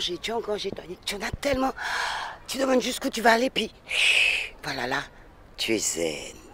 engorgé, tu en as tellement. Tu demandes jusqu'où tu vas aller, puis voilà là, tu es zen.